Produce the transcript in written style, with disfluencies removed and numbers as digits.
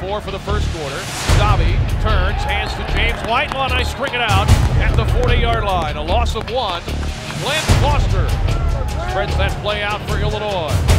4 for the first quarter. Davi turns, hands to James Whitelaw, and I string it out at the 40-yard line. A loss of 1. Glenn Foster spreads that play out for Illinois.